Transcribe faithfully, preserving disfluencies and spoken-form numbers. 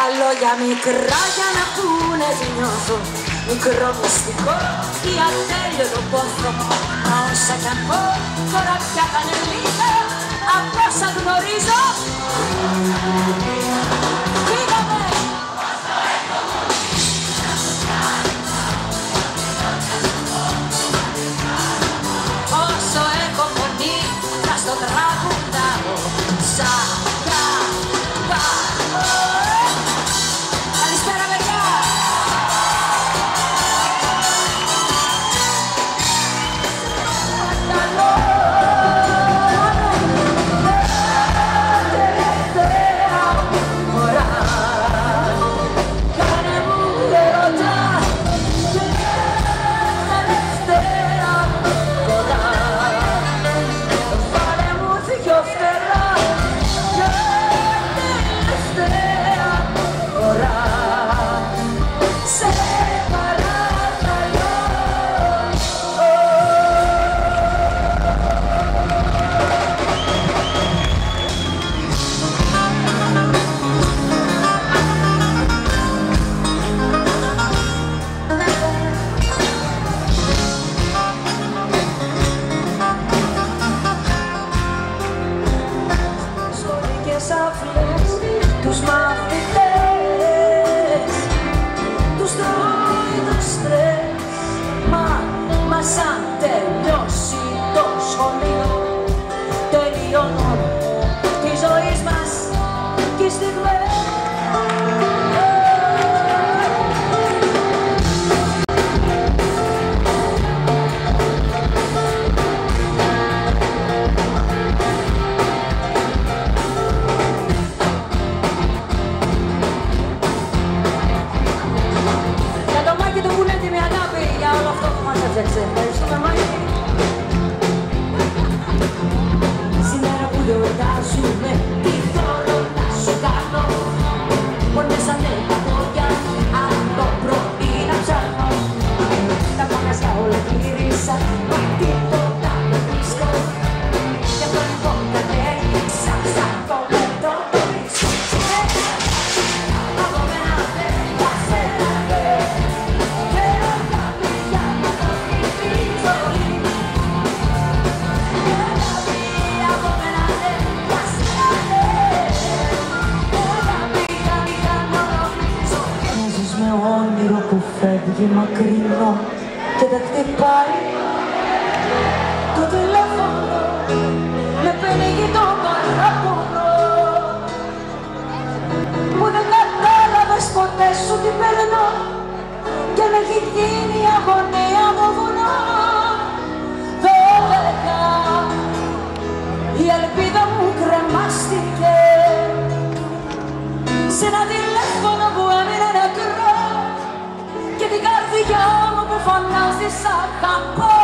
Τα λόγια μικρά για να πούνε τι νιώθω, μικρό μυστικό ή ατέλειωτο πόθο. Μα όσα κι αν πω τώρα πια θα είναι λίγα από όσα γνωρίζω. Φύγαμε! Όσο έχω φωνή θα στο τραγουδάω σαν τους μαθητές τους τρώει το στρες. Μα, μα σαν τελειώσει το σχολείο τελειώνουν τη ζωή μας και οι στιγμές. Ευχαριστούμε Μάκη. Σήμερα που γιορτάζουμε τι θέλω να σου κάνω, πονέσανε τα πόδια από το πρωί να ψάχνω. Τα μαγαζιά όλα γύρισα, μα τίποτα δεν βρίσκω. Γι' αυτό λοιπόν κατέληξα σαν το λεπτό το βρίσκω. Από μένα δεν θα φέρατε. Που φεύγει μακρινό και δεν χτυπάει το τηλέφωνο, με πνίγει το παράπονο που δεν κατάλαβες ποτέ σου τι περνώ και με έχει γίνει η αγωνία μου βουνό. Δώδεκα η ελπίδα μου κρεμάστηκε σε ένα τηλέφωνο που έμεινε νεκρό και την καρδιά μου που φωνάζει σ' αγαπώ.